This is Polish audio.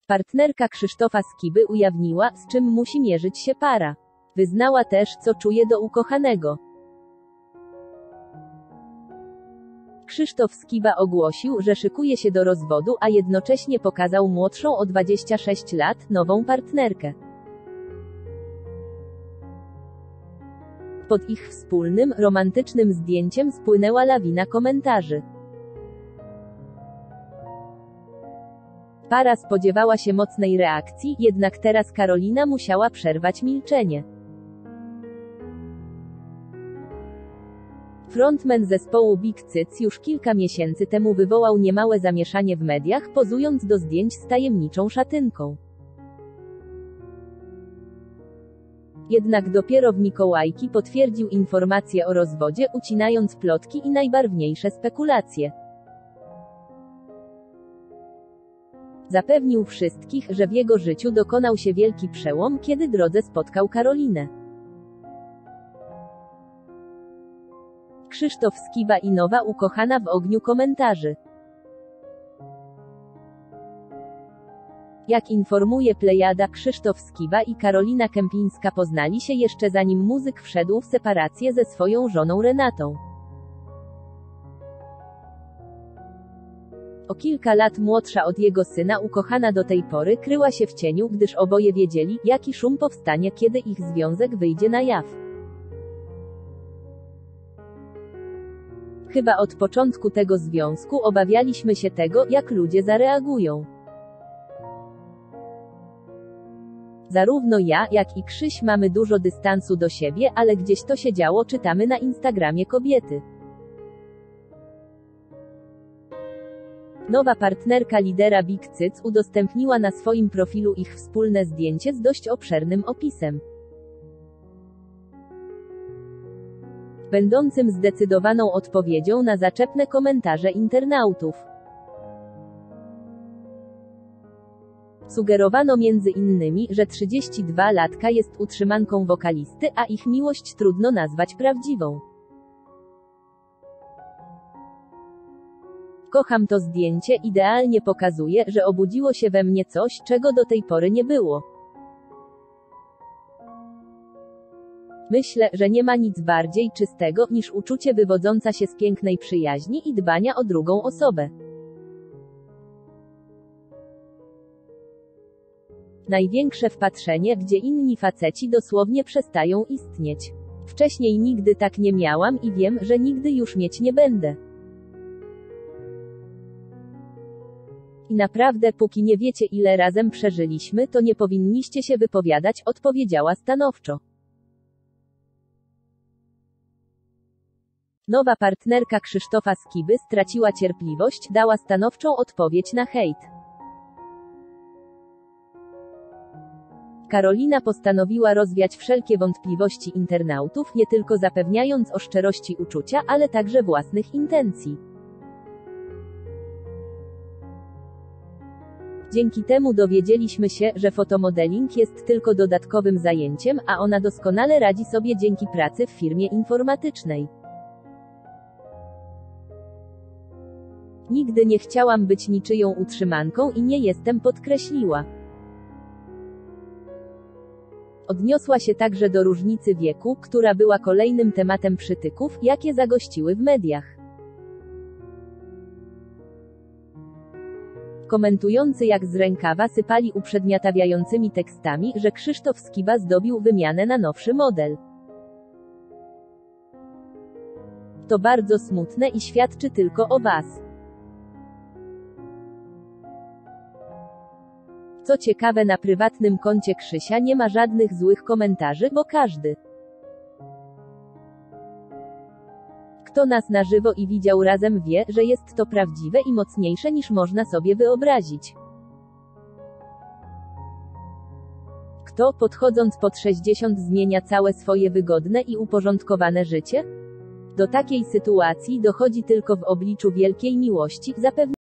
Partnerka Krzysztofa Skiby ujawniła, z czym musi mierzyć się para. Wyznała też, co czuje do ukochanego. Krzysztof Skiba ogłosił, że szykuje się do rozwodu, a jednocześnie pokazał młodszą o 26 lat, nową partnerkę. Pod ich wspólnym, romantycznym zdjęciem spłynęła lawina komentarzy. Para spodziewała się mocnej reakcji, jednak teraz Karolina musiała przerwać milczenie. Frontman zespołu Big Cyc już kilka miesięcy temu wywołał niemałe zamieszanie w mediach, pozując do zdjęć z tajemniczą szatynką. Jednak dopiero w Mikołajki potwierdził informacje o rozwodzie, ucinając plotki i najbarwniejsze spekulacje. Zapewnił wszystkich, że w jego życiu dokonał się wielki przełom, kiedy drodze spotkał Karolinę. Krzysztof Skiba i nowa ukochana w ogniu komentarzy. Jak informuje Plejada, Krzysztof Skiba i Karolina Kępińska poznali się jeszcze zanim muzyk wszedł w separację ze swoją żoną Renatą. O kilka lat młodsza od jego syna ukochana do tej pory kryła się w cieniu, gdyż oboje wiedzieli, jaki szum powstanie, kiedy ich związek wyjdzie na jaw. Chyba od początku tego związku obawialiśmy się tego, jak ludzie zareagują. Zarówno ja, jak i Krzyś mamy dużo dystansu do siebie, ale gdzieś to się działo, czytamy na Instagramie kobiety. Nowa partnerka lidera Big Cyc udostępniła na swoim profilu ich wspólne zdjęcie z dość obszernym opisem. Będącym zdecydowaną odpowiedzią na zaczepne komentarze internautów. Sugerowano między innymi, że 32-latka jest utrzymanką wokalisty, a ich miłość trudno nazwać prawdziwą. Kocham to zdjęcie, idealnie pokazuje, że obudziło się we mnie coś, czego do tej pory nie było. Myślę, że nie ma nic bardziej czystego, niż uczucie wywodzące się z pięknej przyjaźni i dbania o drugą osobę. Największe wpatrzenie, gdzie inni faceci dosłownie przestają istnieć. Wcześniej nigdy tak nie miałam i wiem, że nigdy już mieć nie będę. I naprawdę, póki nie wiecie, ile razem przeżyliśmy, to nie powinniście się wypowiadać, odpowiedziała stanowczo. Nowa partnerka Krzysztofa Skiby straciła cierpliwość, dała stanowczą odpowiedź na hejt. Karolina postanowiła rozwiać wszelkie wątpliwości internautów, nie tylko zapewniając o szczerości uczucia, ale także własnych intencji. Dzięki temu dowiedzieliśmy się, że fotomodeling jest tylko dodatkowym zajęciem, a ona doskonale radzi sobie dzięki pracy w firmie informatycznej. Nigdy nie chciałam być niczyją utrzymanką i nie jestem, podkreśliła. Odniosła się także do różnicy wieku, która była kolejnym tematem przytyków, jakie zagościły w mediach. Komentujący jak z rękawa sypali uprzedmiotawiającymi tekstami, że Krzysztof Skiba zdobił wymianę na nowszy model. To bardzo smutne i świadczy tylko o was. Co ciekawe, na prywatnym koncie Krzysia nie ma żadnych złych komentarzy, bo każdy, kto nas na żywo i widział razem, wie, że jest to prawdziwe i mocniejsze niż można sobie wyobrazić. Kto, podchodząc pod 60, zmienia całe swoje wygodne i uporządkowane życie? Do takiej sytuacji dochodzi tylko w obliczu wielkiej miłości, zapewne.